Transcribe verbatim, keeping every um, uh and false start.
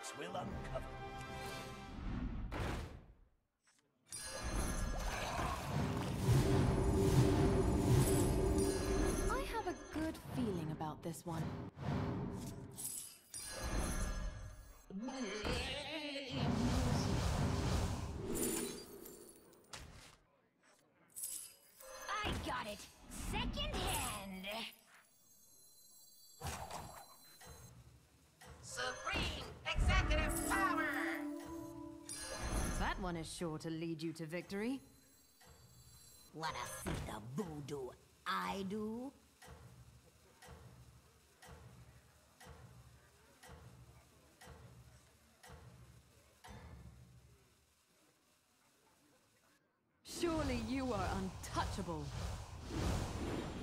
secrets will uncover. I have a good feeling about this one. I got it! Second hand! Supreme executive power! That one is sure to lead you to victory. Wanna see the voodoo I do? Surely you are untouchable.